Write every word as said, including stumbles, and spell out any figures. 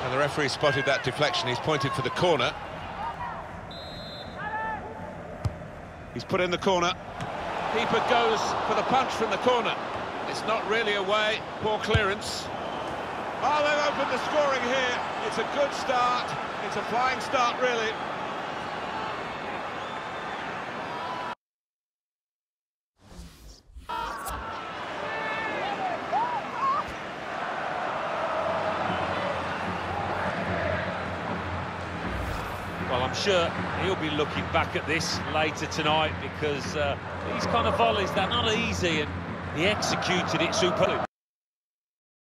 And the referee spotted that deflection. He's pointed for the corner. He's put in the corner. Keeper goes for the punch from the corner. It's not really away. Poor clearance. Oh, they've opened the scoring here. It's a good start. It's a flying start, really. Well, I'm sure he'll be looking back at this later tonight because uh, these kind of volleys, they're not easy, and he executed it superbly.